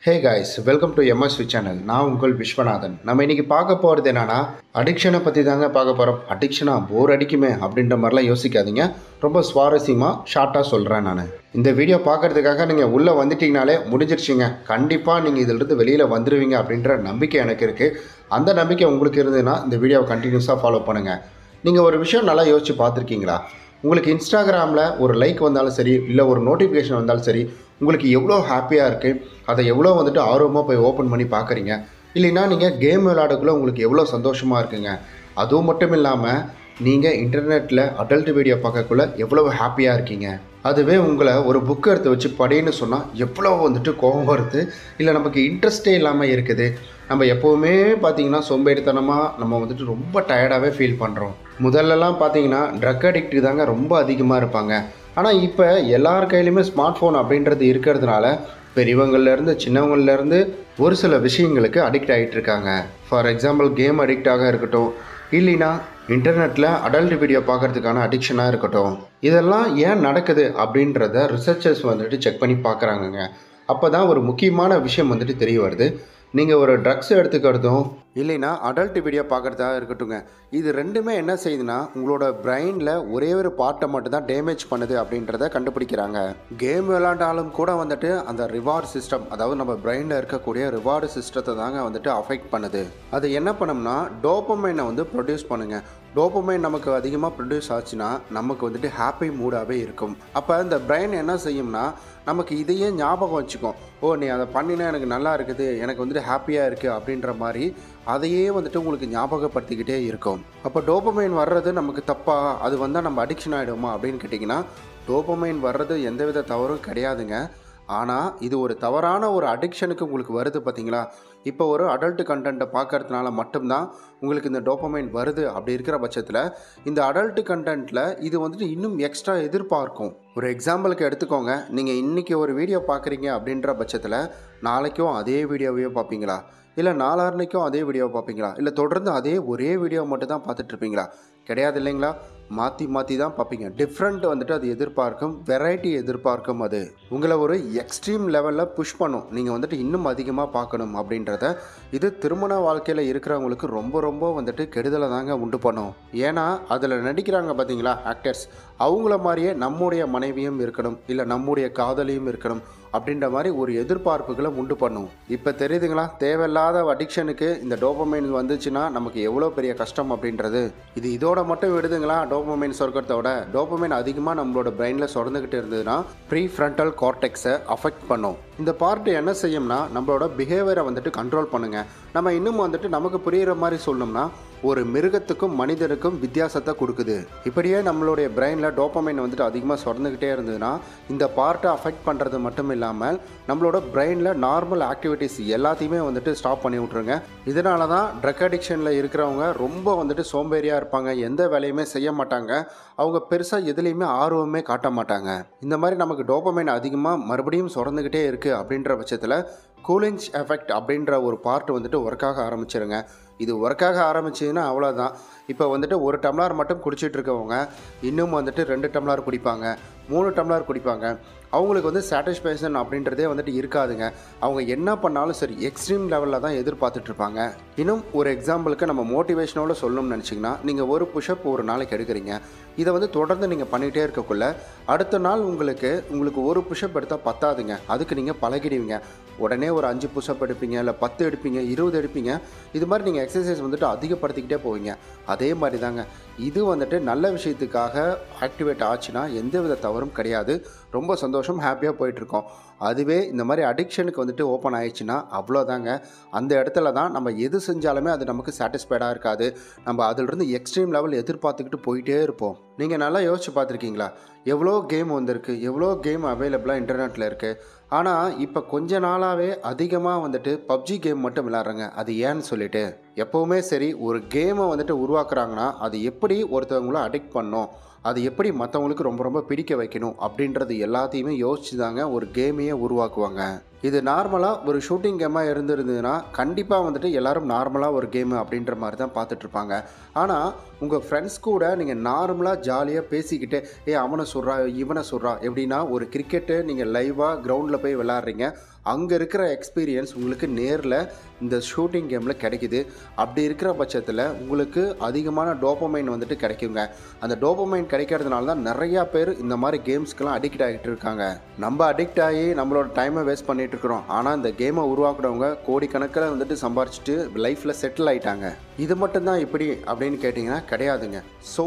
Hey guys, welcome to MSV channel. நான் உங்கள் விஸ்வநாதன். நம்ம இன்றைக்கி பார்க்க போகிறது என்னென்னா, அடிக்ஷனை பற்றி தாங்க பார்க்க போகிறோம். அடிக்ஷனாக போர் அடிக்குமே அப்படின்ற மாதிரிலாம் யோசிக்காதீங்க. ரொம்ப சுவாரஸ்யமாக ஷார்ட்டாக சொல்கிறேன் நான். இந்த வீடியோ பார்க்குறதுக்காக நீங்கள் உள்ளே வந்துட்டிங்கனாலே முடிஞ்சிருச்சிங்க. கண்டிப்பாக நீங்கள் இதிலிருந்து வெளியில் வந்துடுவீங்க அப்படின்ற நம்பிக்கை எனக்கு இருக்குது. அந்த நம்பிக்கை உங்களுக்கு இருந்ததுன்னா இந்த வீடியோவை கண்டினியூஸாக ஃபாலோ பண்ணுங்கள். நீங்கள் ஒரு விஷயம் நல்லா யோசித்து பார்த்துருக்கீங்களா? உங்களுக்கு இன்ஸ்டாகிராமில் ஒரு லைக் வந்தாலும் சரி, இல்லை ஒரு நோட்டிஃபிகேஷன் வந்தாலும் சரி, உங்களுக்கு எவ்வளோ ஹாப்பியாக இருக்குது, அதை எவ்வளோ ஆர்வமாக போய் ஓப்பன் பண்ணி பார்க்குறீங்க. இல்லைன்னா நீங்கள் கேம் விளையாடக்குள்ளே உங்களுக்கு எவ்வளோ சந்தோஷமாக இருக்குங்க. அதுவும் மட்டும் இல்லாமல் நீங்கள் இன்டர்நெட்டில் அடல்ட் வீடியோ பார்க்கக்குள்ளே எவ்வளோ ஹாப்பியாக இருக்கீங்க. அதுவே உங்களை ஒரு புக் எடுத்து வச்சு படின்னு சொன்னால் எவ்வளோ கோபம் வருது, இல்லை நமக்கு இன்ட்ரெஸ்டே இல்லாமல் இருக்குது. நம்ம எப்போவுமே பார்த்திங்கன்னா சோம்பேறித்தனமாக நம்ம ரொம்ப டயர்டாகவே ஃபீல் பண்ணுறோம். முதல்லலாம் பார்த்திங்கன்னா ட்ரக் அடிக்ட் தாங்க ரொம்ப அதிகமாக இருப்பாங்க. ஆனால் இப்போ எல்லார் கையிலையுமே ஸ்மார்ட் ஃபோன் அப்படின்றது இருக்கிறதுனால பெரியவங்கள்லேருந்து சின்னவங்கள்லேருந்து ஒரு சில விஷயங்களுக்கு அடிக்ட் ஆகிட்டு இருக்காங்க. ஃபார் எக்ஸாம்பிள் கேம் அடிக்டாக இருக்கட்டும், இல்லைன்னா இன்டர்நெட்டில் அடல்ட் வீடியோ பார்க்குறதுக்கான அடிக்ஷனாக இருக்கட்டும். இதெல்லாம் ஏன் நடக்குது அப்படின்றத ரிசர்ச்சர்ஸ் செக் பண்ணி பார்க்குறாங்கங்க. அப்போ தான் ஒரு முக்கியமான விஷயம் தெரிய வருது. நீங்கள் ஒரு ட்ரக்ஸ் எடுத்துக்கிறதும் இல்லைன்னா அடல்ட் வீடியோ பார்க்குறதா இருக்கட்டுங்க, இது ரெண்டுமே என்ன செய்யுதுன்னா உங்களோட பிரெயினில் ஒரே ஒரு பார்ட்டை மட்டும் தான் டேமேஜ் பண்ணுது அப்படின்றத கண்டுபிடிக்கிறாங்க. கேம் விளையாண்டாலும் கூட அந்த ரிவார்டு சிஸ்டம், அதாவது நம்ம பிரெயினில் இருக்கக்கூடிய ரிவார்டு சிஸ்டத்தை தாங்க அஃபெக்ட் பண்ணுது. அது என்ன பண்ணோம்னா டோபமைனை ப்ரொடியூஸ் பண்ணுங்க. டோபமைன் நமக்கு அதிகமாக ப்ரொடியூஸ் ஆச்சுன்னா நமக்கு ஹாப்பி மூடாகவே இருக்கும். அப்போ இந்த பிரெயின் என்ன செய்யும்னா நமக்கு இதையே ஞாபகம் வச்சுக்கும். ஓ, நீ அதை பண்ணினா எனக்கு நல்லா இருக்குது, எனக்கு ஹாப்பியாக இருக்குது அப்படின்ற மாதிரி அதையே உங்களுக்கு ஞாபகப்படுத்திக்கிட்டே இருக்கும். அப்போ டோபமைன் வர்றது நமக்கு தப்பா, அது வந்தால் நம்ம அடிக்ஷன் ஆகிடுமா அப்படின்னு கேட்டிங்கன்னா, டோபமைன் வர்றது எந்தவித தவறும் கிடையாதுங்க. ஆனால் இது ஒரு தவறான ஒரு அடிக்ஷனுக்கு உங்களுக்கு வருது பார்த்தீங்களா? இப்போ ஒரு அடல்ட் கண்டென்ட்டை பார்க்கறதுனால மட்டும்தான் உங்களுக்கு இந்த டோபமைன் வருது. அப்படி இருக்கிற பட்சத்தில் இந்த அடல்ட் கண்டென்ட்டில் இது இன்னும் எக்ஸ்ட்ரா எதிர்பார்க்கும். ஒரு எக்ஸாம்பிளுக்கு எடுத்துக்கோங்க, நீங்கள் இன்றைக்கி ஒரு வீடியோ பார்க்குறீங்க அப்படின்ற பட்சத்தில் நாளைக்கும் அதே வீடியோவையோ பார்ப்பீங்களா? இல்லை நாளான்னைக்கும் அதே வீடியோவை பார்ப்பீங்களா? இல்லை தொடர்ந்து அதே ஒரே வீடியோ மட்டும் தான் பார்த்துட்ருப்பீங்களா? கிடையாது இல்லைங்களா? மாற்றி மாற்றி தான் பார்ப்பீங்க. டிஃப்ரெண்ட் அது எதிர்பார்க்கும், வெரைட்டி எதிர்பார்க்கும். அது உங்களை ஒரு எக்ஸ்ட்ரீம் லெவலில் புஷ் பண்ணும். நீங்கள் இன்னும் அதிகமாக பார்க்கணும் அப்படின்றத. இது திருமண வாழ்க்கையில் இருக்கிறவங்களுக்கு ரொம்ப ரொம்ப கெடுதலை தாங்க உண்டு பண்ணும். ஏன்னா அதில் நடிக்கிறாங்க பார்த்தீங்களா ஆக்டர்ஸ், அவங்கள மாதிரியே நம்முடைய மனைவியும் இருக்கணும், இல்லை நம்முடைய காதலியும் இருக்கணும் அப்படின்ற மாதிரி ஒரு எதிர்பார்ப்புகளை உண்டு பண்ணும். இப்போ தெரியுதுங்களா, தேவையில்லாத அடிக்ஷனுக்கு இந்த டோபமைன் வந்துச்சுன்னா நமக்கு எவ்வளோ பெரிய கஷ்டம் அப்படின்றது. இது இதோட மட்டும் விடுதுங்களா? டோபமைன் சொர்க்கத்தோட டோபமைன் அதிகமாக நம்மளோட பிரெயினில் சொரந்துக்கிட்டு இருந்ததுன்னா ப்ரீ ஃப்ரண்டல் கார்டெக்ஸை அஃபெக்ட் பண்ணும். இந்த பார்ட் என்ன செய்யும்னா நம்மளோட பிஹேவியரை கண்ட்ரோல் பண்ணுங்க. நம்ம இன்னும் நமக்கு புரிகிற மாதிரி சொல்லணும்னா ஒரு மிருகத்துக்கும் மனிதனுக்கும் வித்தியாசத்தை கொடுக்குது. இப்படியே நம்மளுடைய பிரெயினில் டோபமைன் அதிகமாக சொரந்துக்கிட்டே இருந்ததுன்னா இந்த பார்ட்டை அஃபெக்ட் பண்ணுறது மட்டும் இல்லாமல் நம்மளோட பிரெயினில் நார்மல் ஆக்டிவிட்டீஸ் எல்லாத்தையுமே ஸ்டாப் பண்ணி விட்ருங்க. இதனால தான் ட்ரக் அடிக்ஷனில் இருக்கிறவங்க ரொம்ப சோம்பேறியாக இருப்பாங்க. எந்த வேலையுமே செய்ய மாட்டாங்க. அவங்க பெருசாக எதுலேயுமே ஆர்வமே காட்ட மாட்டாங்க. இந்த மாதிரி நமக்கு டோபமைன் அதிகமாக மறுபடியும் சொரந்துக்கிட்டே இருக்குது அப்படின்ற பட்சத்தில் கூலிங் எஃபெக்ட் அப்படின்ற ஒரு பார்ட் ஒர்க்காக ஆரம்பிச்சிருங்க. இது ஒர்க்காக ஆரம்பிச்சிதுன்னா அவ்வளோதான். இப்போ ஒரு டம்ளர் மட்டும் குடிச்சிட்டு இருக்கவங்க இன்னும் 2 டம்ளர் குடிப்பாங்க, 3 டம்ளர் குடிப்பாங்க. அவங்களுக்கு சாட்டிஸ்ஃபேக்ஷன் அப்படின்றதே இருக்காதுங்க. அவங்க என்ன பண்ணாலும் சரி எக்ஸ்ட்ரீம் லெவலில் தான் எதிர்பார்த்துட்ருப்பாங்க. இன்னும் ஒரு எக்ஸாம்பிளுக்கு நம்ம மோட்டிவேஷனோட சொல்லணும்னு நினச்சிங்கன்னா, நீங்கள் ஒரு புஷ்அப் ஒரு நாளைக்கு எடுக்கிறீங்க. இதை தொடர்ந்து நீங்கள் பண்ணிகிட்டே இருக்கக்குள்ள அடுத்த நாள் உங்களுக்கு ஒரு புஷ்அப் எடுத்தால் பத்தாதுங்க. அதுக்கு நீங்கள் பழகிடுவீங்க. உடனே ஒரு 5 புஷ்அப் எடுப்பீங்க, இல்லை 10 எடுப்பீங்க, 20 எடுப்பீங்க. இது மாதிரி நீங்கள் எக்ஸசைஸ் அதிகப்படுத்திக்கிட்டே போவீங்க. அதே மாதிரி தாங்க இது நல்ல விஷயத்துக்காக ஆக்டிவேட் ஆச்சுன்னா எந்தவித தவறும் கிடையாது. ரொம்ப சந்தோஷம், ஹாப்பியாக போயிட்டுருக்கோம். அதுவே இந்த மாதிரி அடிக்ஷனுக்கு ஓப்பன் ஆயிடுச்சுன்னா அவ்வளோதாங்க. அந்த இடத்துல தான் நம்ம எது செஞ்சாலுமே அது நமக்கு சாட்டிஸ்ஃபைடாக இருக்காது. நம்ம அதிலிருந்து எக்ஸ்ட்ரீம் லெவல் எதிர்பார்த்துக்கிட்டு போயிட்டே இருப்போம். நீங்கள் நல்லா யோசிச்சு பார்த்துருக்கீங்களா? எவ்வளோ கேம் வந்திருக்கு, எவ்வளோ கேம் அவைலபிளாக இன்டர்நெட்டில் இருக்குது. ஆனால் இப்போ கொஞ்ச நாளாகவே அதிகமாக பப்ஜி கேம் மட்டும் விளையாடுறாங்க. அது ஏன்னு சொல்லிட்டு எப்போவுமே சரி ஒரு கேமை உருவாக்குறாங்கன்னா அது எப்படி ஒருத்தவங்கள அடிக்ட் பண்ணணும், அது எப்படி மற்றவங்களுக்கு ரொம்ப ரொம்ப பிடிக்க வைக்கணும் அப்படின்றது எல்லாத்தையுமே யோசிச்சு தாங்க ஒரு கேமையே உருவாக்குவாங்க. இது நார்மலாக ஒரு ஷூட்டிங் கேமாக இருந்திருந்ததுன்னா கண்டிப்பாக எல்லோரும் நார்மலாக ஒரு கேமு அப்படின்ற மாதிரி தான் பார்த்துட்ருப்பாங்க. ஆனால் உங்கள் ஃப்ரெண்ட்ஸ் கூட நீங்கள் நார்மலாக ஜாலியாக பேசிக்கிட்டு அவனை சொல்கிறா இவனை சொல்கிறா எப்படின்னா ஒரு கிரிக்கெட்டு நீங்கள் லைவாக கிரவுண்டில் போய் விளாட்றீங்க. அங்கே இருக்கிற எக்ஸ்பீரியன்ஸ் உங்களுக்கு நேரில் இந்த ஷூட்டிங் கேமில் கிடைக்குது. அப்படி இருக்கிற பட்சத்தில் உங்களுக்கு அதிகமான டோபமைன் வந்துட்டு கிடைக்குங்க. அந்த டோபமைன் கிடைக்கிறதுனால தான் நிறையா பேர் இந்த மாதிரி கேம்ஸ்க்கெலாம் அடிக்ட் ஆகிட்டு இருக்காங்க. நம்ம அடிக்ட் ஆகி நம்மளோட டைமை வேஸ்ட் பண்ணிட்டு இருக்கிறோம். ஆனால் இந்த கேமை உருவாக்குறவங்க கோடிக்கணக்கில் வந்துட்டு சம்பாரிச்சிட்டு லைஃப்பில் செட்டில் ஆகிட்டாங்க. இது மட்டும்தான் இப்படி அப்படின்னு கேட்டிங்கன்னா கிடையாதுங்க.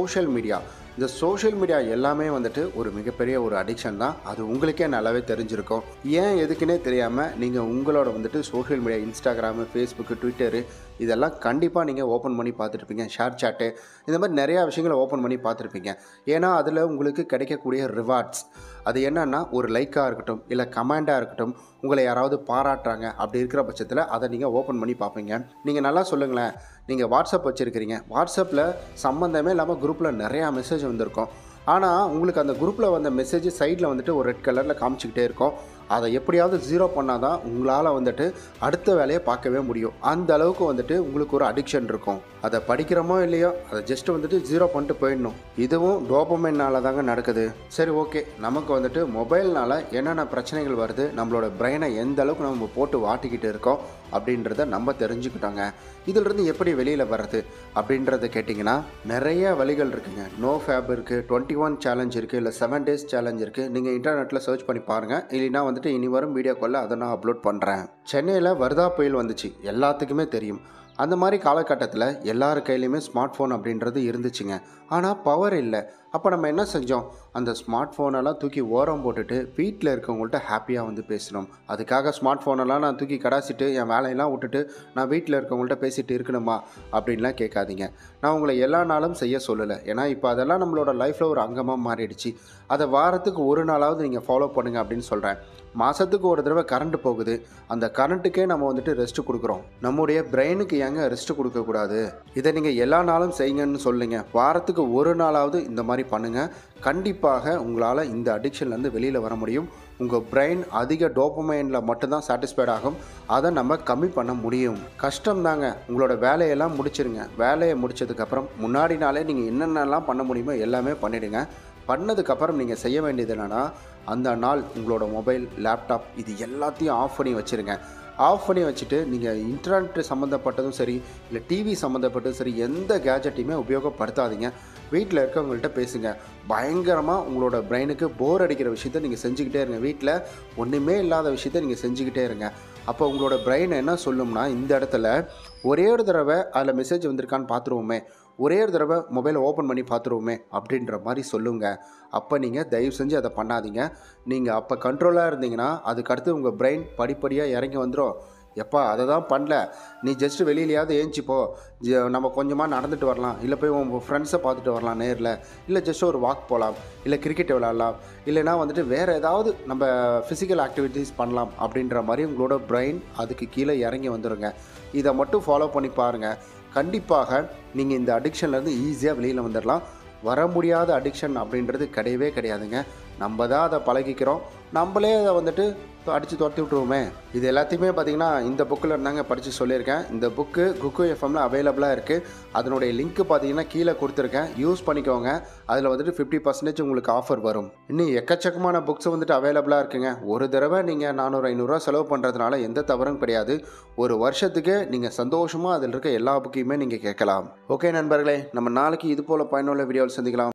இந்த சோஷியல் மீடியா எல்லாமே வந்துட்டு ஒரு மிகப்பெரிய ஒரு அடிக்ஷன் தான். அது உங்களுக்கே நல்லாவே தெரிஞ்சிருக்கும். ஏன் எதுக்குன்னே தெரியாமல் நீங்கள் உங்களோட வந்துட்டு social media Instagram, Facebook, Twitter இதெல்லாம் கண்டிப்பாக நீங்கள் ஓப்பன் பண்ணி பார்த்துருப்பீங்க. ஷேர் சாட்டு இந்த மாதிரி நிறையா விஷயங்களை ஓப்பன் பண்ணி பார்த்துருப்பீங்க. ஏன்னா அதில் உங்களுக்கு கிடைக்கக்கூடிய ரிவார்ட்ஸ் அது என்னென்னா ஒரு லைக்காக இருக்கட்டும், இல்லை கமெண்டாக இருக்கட்டும், உங்களை யாராவது பாராட்டுறாங்க. அப்படி இருக்கிற பட்சத்தில் அதை நீங்கள் ஓப்பன் பண்ணி பார்ப்பீங்க. நீங்கள் நல்லா சொல்லுங்களேன், நீங்கள் வாட்ஸ்அப் வச்சுருக்கிறீங்க. வாட்ஸ்அப்பில் சம்மந்தமே இல்லாமல் குரூப்பில் நிறையா மெசேஜ் வந்திருக்கும். ஆனால் உங்களுக்கு அந்த குரூப்பில் வந்த மெசேஜ் சைடில் வந்துட்டு ஒரு ரெட் கலரில் காமிச்சிக்கிட்டே இருக்கும். அதை எப்படியாவது ஜீரோ பண்ணால் தான் உங்களால் வந்துட்டு அடுத்த வேலையை பார்க்கவே முடியும். அந்த அளவுக்கு வந்துட்டு உங்களுக்கு ஒரு அடிக்ஷன் இருக்கும். அதை படிக்கிறோமோ இல்லையோ அதை ஜஸ்ட் வந்துட்டு ஜீரோ பண்ணிட்டு போயிடணும். இதுவும் டோபமைனால தாங்க நடக்குது. சரி, ஓகே, நமக்கு வந்துட்டு மொபைல்னால் என்னென்ன பிரச்சனைகள் வருது, நம்மளோட பிரெயினை எந்த அளவுக்கு நம்ம போட்டு வாட்டிக்கிட்டு இருக்கோம் அப்படின்றத நம்ம தெரிஞ்சுக்கிட்டோங்க. இதிலிருந்து எப்படி வெளியில் வர்றது அப்படின்றத கேட்டிங்கன்னா நிறைய வழிகள் இருக்குங்க. நோ ஃபேப் இருக்குது, 21 சேலஞ்ச் இருக்குது, இல்லை 7 days சேலஞ்ச் இருக்குது. நீங்கள் இன்டர்நெட்டில் சர்ச் பண்ணி பாருங்கள். இல்லைன்னா வந்துட்டு இனி வரும் வீடியோ காலில் அதை நான் அப்லோட் பண்ணுறேன். சென்னையில் வர்தா புயல் வந்துச்சு, எல்லாத்துக்குமே தெரியும். அந்த மாதிரி காலகட்டத்தில் எல்லார் கையிலையுமே ஸ்மார்ட் ஃபோன் அப்படின்றது இருந்துச்சுங்க. ஆனால் பவர் இல்லை. அப்போ நம்ம என்ன செஞ்சோம், அந்த ஸ்மார்ட் ஃபோனெல்லாம் தூக்கி ஓரம் போட்டுட்டு வீட்டில் இருக்கவங்கள்ட்ட ஹாப்பியாக வந்து பேசணும். அதுக்காக ஸ்மார்ட் ஃபோனெல்லாம் நான் தூக்கி கடாசிட்டு என் வேலையெல்லாம் விட்டுட்டு நான் வீட்டில் இருக்கவங்கள்ட்ட பேசிகிட்டு இருக்கணுமா அப்படின்லாம் கேட்காதீங்க. நான் உங்களை எல்லா நாளும் செய்ய சொல்லலை. ஏன்னா இப்போ அதெல்லாம் நம்மளோட லைஃப்பில் ஒரு அங்கமாக மாறிடுச்சு. அதை வாரத்துக்கு ஒரு நாளாவது நீங்கள் ஃபாலோ பண்ணுங்கள் அப்படின்னு சொல்கிறேன். மாதத்துக்கு ஒரு தடவை கரண்ட் போகுது. அந்த கரண்ட்டுக்கே நம்ம வந்துட்டு ரெஸ்ட்டு கொடுக்குறோம். நம்முடைய பிரெயினுக்கு ஏங்க ரெஸ்ட்டு கொடுக்கக்கூடாது? இதை நீங்கள் எல்லா நாளும் செய்யுங்கன்னு சொல்லுங்க. வாரத்துக்கு ஒரு நாளாவது இந்த மாதிரி பண்ணுங்கள். கண்டிப்பாக உங்களால் இந்த அடிக்ஷன்லேருந்து வெளியில் வர முடியும். உங்கள் பிரெயின் அதிக டோபமைனில் மட்டும்தான் சாட்டிஸ்ஃபைட் ஆகும். அதை நம்ம கம்மி பண்ண முடியும். கஷ்டம் தாங்க. உங்களோட வேலையெல்லாம் முடிச்சிருங்க. வேலையை முடித்ததுக்கப்புறம் முன்னாடி நாளே நீங்கள் என்னென்னலாம் பண்ண முடியுமோ எல்லாமே பண்ணிவிடுங்க. பண்ணதுக்கப்புறம் நீங்கள் செய்ய வேண்டியது என்னென்னா, அந்த நாள் உங்களோட மொபைல், லேப்டாப் இது எல்லாத்தையும் ஆஃப் பண்ணி வச்சுருங்க. ஆஃப் பண்ணி வச்சுட்டு நீங்கள் இன்டர்நெட் சம்மந்தப்பட்டதும் சரி, இல்லை டிவி சம்மந்தப்பட்டதும் சரி, எந்த கேஜெட்டையுமே உபயோகப்படுத்தாதீங்க. வீட்டில் இருக்கவங்கள்ட்ட பேசுங்க. பயங்கரமாக உங்களோட பிரெயினுக்கு போர் அடிக்கிற விஷயத்த நீங்கள் செஞ்சுக்கிட்டே இருங்க. வீட்டில் ஒன்றுமே இல்லாத விஷயத்த நீங்கள் செஞ்சுக்கிட்டே இருங்க. அப்போ உங்களோட பிரெயின் என்ன சொல்லும்னா, இந்த இடத்துல ஒரே ஒரு தடவை அதில் மெசேஜ் வந்திருக்கான்னு பார்த்துருவோமே, ஒரே ஒரு தடவை மொபைலை ஓப்பன் பண்ணி பார்த்துருவோமே அப்படின்ற மாதிரி சொல்லுங்க. அப்போ நீங்கள் தயவு செஞ்சு அதை பண்ணாதீங்க. நீங்கள் அப்போ கண்ட்ரோலாக இருந்தீங்கன்னா அதுக்கடுத்து உங்கள் பிரெயின் படிப்படியாக இறங்கி வந்துடும். எப்பா அதை தான் பண்ணல, நீ ஜஸ்ட்டு வெளியிலையாவது ஏஞ்சிப்போ, நம்ம கொஞ்சமாக நடந்துட்டு வரலாம், இல்லை போய் உங்கள் ஃப்ரெண்ட்ஸை பார்த்துட்டு வரலாம் நேரில், இல்லை ஜஸ்ட் ஒரு வாக் போகலாம், இல்லை கிரிக்கெட் விளையாடலாம், இல்லைனா வந்துட்டு வேறு ஏதாவது நம்ம ஃபிசிக்கல் ஆக்டிவிட்டீஸ் பண்ணலாம் அப்படின்ற மாதிரி உங்களோட பிரெயின் அதுக்கு கீழே இறங்கி வந்துடுங்க. இதை மட்டும் ஃபாலோ பண்ணி பாருங்கள். கண்டிப்பாக நீங்கள் இந்த அடிக்ஷன்லேருந்து ஈஸியாக வெளியில் வந்துடலாம். வர முடியாத அடிக்ஷன் அப்படின்றது கிடையவே கிடையாதுங்க. நம்ம தான் அதை பழகிக்கிறோம். நம்மளே அதை வந்துட்டு அடித்து துரத்தி விட்ருவோமே. இது எல்லாத்தையுமே பார்த்திங்கன்னா இந்த புக்கில் இருந்தாங்க படித்து சொல்லியிருக்கேன். இந்த புக்கு குக்கு எஃப்எம்மில் அவைலபிளாக இருக்குது. அதனுடைய லிங்க்கு பார்த்தீங்கன்னா கீழே கொடுத்துருக்கேன். யூஸ் பண்ணிக்கோங்க. அதில் வந்துட்டு 50% உங்களுக்கு ஆஃபர் வரும். இன்னும் எக்கச்சக்கமான புக்ஸ் வந்துட்டு அவைலபிளாக இருக்குங்க. ஒரு தடவை நீங்கள் 400-500 செலவு பண்ணுறதுனால எந்த தவறும் கிடையாது. ஒரு வருஷத்துக்கு நீங்கள் சந்தோஷமாக அதில் இருக்க எல்லா புக்கையுமே நீங்கள் கேட்கலாம். ஓகே நண்பர்களே, நம்ம நாளைக்கு இது போல் பயனுள்ள வீடியோவில் சந்திக்கலாம்.